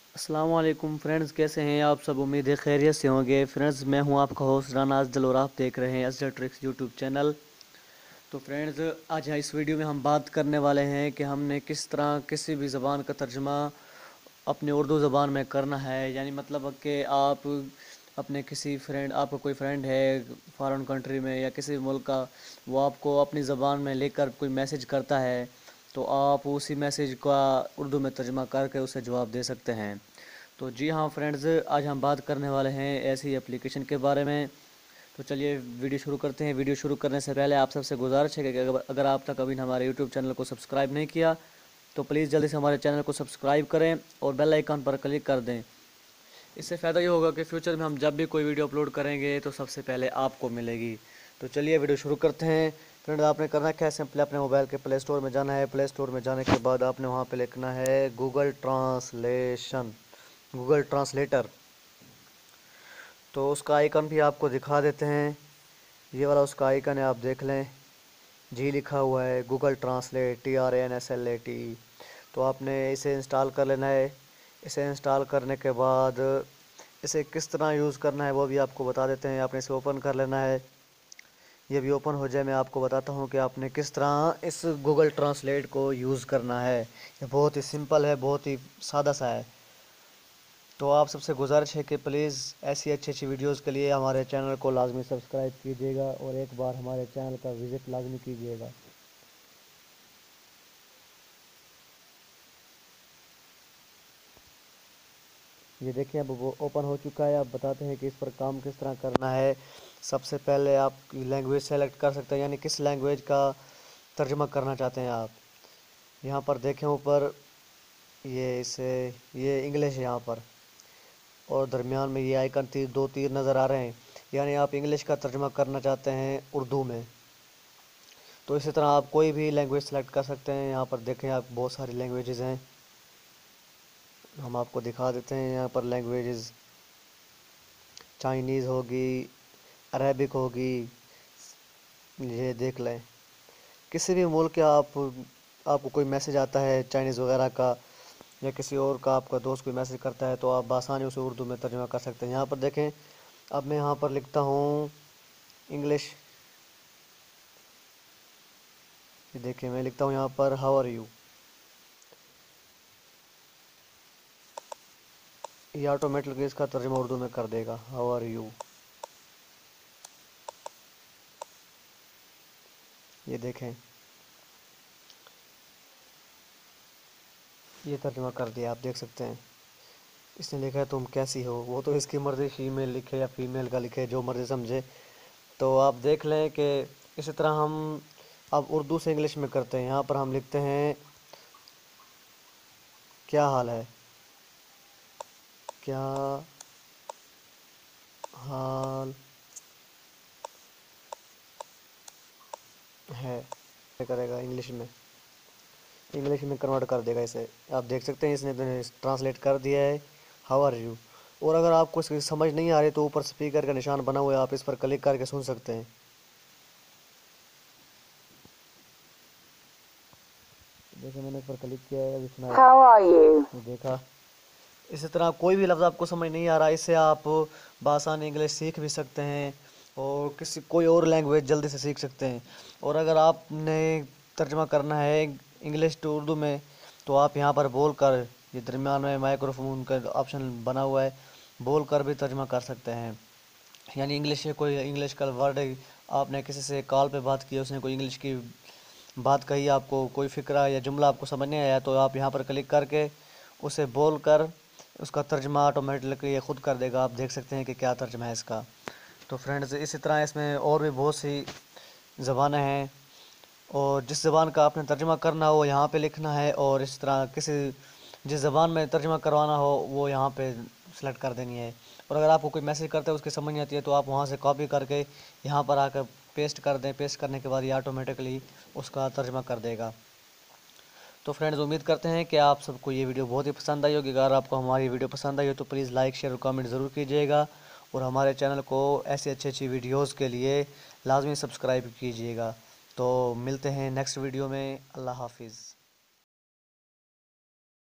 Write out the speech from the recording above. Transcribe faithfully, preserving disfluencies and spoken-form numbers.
السلام علیکم فرینڈز، کیسے ہیں آپ سب؟ امید ہے خیریت سے ہوں گے۔ فرینڈز، میں ہوں آپ کا ہوسٹ رانا ازدل اور آپ دیکھ رہے ہیں ازدل ٹرکس یوٹیوب چینل۔ تو فرینڈز، آج اس ویڈیو میں ہم بات کرنے والے ہیں کہ ہم نے کس طرح کسی بھی زبان کا ترجمہ اپنی اردو زبان میں کرنا ہے۔ یعنی مطلب کہ آپ اپنے کسی فرینڈ آپ کا کوئی فرینڈ ہے فارن کنٹری میں یا کسی ملک کا، وہ آپ کو اپنی زبان میں لے کر کوئی میسیج کرتا ہے تو آپ اسی میسیج کا اردو میں ترجمہ کر کے اسے جواب دے سکتے ہیں۔ تو جی ہاں فرینڈز، آج ہم بات کرنے والے ہیں ایسی اپلیکیشن کے بارے میں۔ تو چلیے ویڈیو شروع کرتے ہیں۔ ویڈیو شروع کرنے سے پہلے آپ سب سے گزارش ہے کہ اگر آپ تک ابھی ہمارے یوٹیوب چینل کو سبسکرائب نہیں کیا تو پلیز جلدی سے ہمارے چینل کو سبسکرائب کریں اور بیل آئیکن پر کلک کر دیں۔ اس سے فائدہ یہ ہوگا کہ فیوچر میں ہم جب بھی کوئی ویڈیو اپلوڈ کریں گے تو سب سے پہلے آپ کو ملے گی۔ تو چلیے ویڈیو شروع کرتے ہیں۔ فرینڈ، آپ نے کرنا کیا ہے، سمپلی اپنے موبائل کے پلے اسٹور میں جانا ہے۔ پلے اسٹور میں جانے کے بعد آپ نے وہاں پہ لکھنا ہے گوگل ٹرانسلیشن گوگل ٹرانسلیٹر۔ تو اس کا آئیکن بھی آپ کو دکھا دیتے ہیں، یہ والا اس کا آئیکن ہے، آپ دیکھ لیں، جی لکھا ہوا ہے Google translate, T R A N S L A T. تو آپ نے اسے انسٹال کر لینا ہے۔ اسے انسٹال کرنے کے بعد اسے کس طرح یوز کرنا ہے وہ بھی آپ کو بتا دیتے ہیں۔ آپ نے اسے اوپن کر لینا ہے۔ یہ بھی اوپن ہو جائے میں آپ کو بتاتا ہوں کہ آپ نے کس طرح اس گوگل ٹرانسلیٹ کو یوز کرنا ہے۔ یہ بہت ہی سمپل ہے، بہت ہی سادہ سا ہے۔ تو آپ سب سے گزارش ہے کہ پلیز ایسی اچھی اچھی ویڈیوز کے لیے ہمارے چینل کو لازمی سبسکرائب کیجیے گا اور ایک بار ہمارے چینل کا وزٹ لازمی کیجیے گا۔ یہ دیکھیں اب وہ اوپن ہو چکا ہے۔ آپ بتاتے ہیں کہ اس پر کام کس طرح کرنا ہے۔ سب سے پہلے آپ کی لینگویج سیلیکٹ کر سکتے ہیں، یعنی کس لینگویج کا ترجمہ کرنا چاہتے ہیں آپ۔ یہاں پر دیکھیں اوپر یہ اسے یہ انگلش ہے یہاں پر، اور درمیان میں یہ آئیکن تیر دو تیر نظر آ رہے ہیں، یعنی آپ انگلش کا ترجمہ کرنا چاہتے ہیں اردو میں۔ تو اسی طرح آپ کوئی بھی لینگویج سلیکٹ کر سکتے ہیں۔ یہاں پر دیکھیں آپ بہت ساری لینگویجز ہیں، ہم آپ کو دکھا دیتے ہیں۔ یہاں پر لینگویجز چائنیز ہوگی، عربک ہوگی، یہ دیکھ لیں۔ کسی بھی ملک کے آپ آپ کو کوئی میسیج آتا ہے چائنیز وغیرہ کا یا کسی اور کا، آپ کا دوست کوئی میسیج کرتا ہے تو آپ بآسانی اسے اردو میں ترجمہ کر سکتے ہیں۔ یہاں پر دیکھیں، اب میں یہاں پر لکھتا ہوں انگلش، یہ دیکھیں میں لکھتا ہوں یہاں پر ہاؤ آر یو، یہ آٹومیٹکلی اس کا ترجمہ اردو میں کر دے گا، ہاؤ آر یو۔ یہ دیکھیں یہ ترجمہ کر دیا، آپ دیکھ سکتے ہیں۔ اس نے لکھا ہے تم کیسی ہو، وہ تو اس کی مرضی، فیمیل لکھے یا فیمیل کا لکھے، جو مرضی سمجھے۔ تو آپ دیکھ لیں کہ اسی طرح ہم اب اردو سے انگلش میں کرتے ہیں۔ یہاں پر ہم لکھتے ہیں کیا حال ہے، کیا حال ہے، کرے گا انگلش میں انگلش میں کنورٹ کر دے گا اسے۔ آپ دیکھ سکتے ہیں اس نے ٹرانسلیٹ کر دیا ہے ہاؤ آر یو۔ اور اگر آپ کو اس کی سمجھ نہیں آ رہی تو اوپر سپیکر کا نشان بنا ہوا ہے، آپ اس پر کلک کر کے سن سکتے ہیں۔ دیکھیں میں نے اس پر کلک کیا ہے، ابھی سنا ہاؤ آر یو، دیکھا۔ اسی طرح کوئی بھی لفظ آپ کو سمجھ نہیں آ رہا، اس سے آپ بآسانی انگلش سیکھ بھی سکتے ہیں اور کسی کوئی اور لینگویج جلدی سے سیکھ سکتے ہیں۔ اور اگر آپ نے ترجمہ کرنا ہے انگلش ٹو اردو میں تو آپ یہاں پر بول کر، یہ درمیان میں مائکرو فون کا آپشن بنا ہوا ہے، بول کر بھی ترجمہ کر سکتے ہیں۔ یعنی انگلش سے کوئی انگلش کا ورڈ آپ نے کسی سے کال پہ بات کی، اس نے کوئی انگلش کی بات کہی، آپ کو کوئی فقرہ یا جملہ آپ کو سمجھ نہیں آیا تو آپ یہاں پر کلک کر کے اسے بول کر اس کا ترجمہ آٹومیٹکلی یہ خود کر دے گا۔ آپ دیکھ سکتے ہیں کہ کیا ترجمہ ہے اس کا۔ تو فرینڈز، اسی طرح اس میں اور بھی بہت سی زبانیں ہیں، اور جس زبان کا آپ نے ترجمہ کرنا ہو وہ یہاں پہ لکھنا ہے، اور اس طرح کسی جس زبان میں ترجمہ کروانا ہو وہ یہاں پہ سلیکٹ کر دینی ہے۔ اور اگر آپ کو کوئی میسیج کرتے ہے اس کی سمجھ نہیں آتی ہے تو آپ وہاں سے کاپی کر کے یہاں پر آ کر پیسٹ کر دیں۔ پیسٹ کرنے کے بعد یہ آٹومیٹکلی اس کا ترجمہ کر دے گا۔ تو فرینڈز، امید کرتے ہیں کہ آپ سب کو یہ ویڈیو بہت ہی پسند آئی ہوگی۔ اگر آپ کو ہماری ویڈیو پسند آئی ہو تو پلیز لائک، شیئر اور کامنٹ ضرور کیجیے گا، اور ہمارے چینل کو ایسی اچھی اچھی ویڈیوز کے لیے لازمی سبسکرائب کیجیے گا۔ تو ملتے ہیں نیکسٹ ویڈیو میں۔ اللہ حافظ۔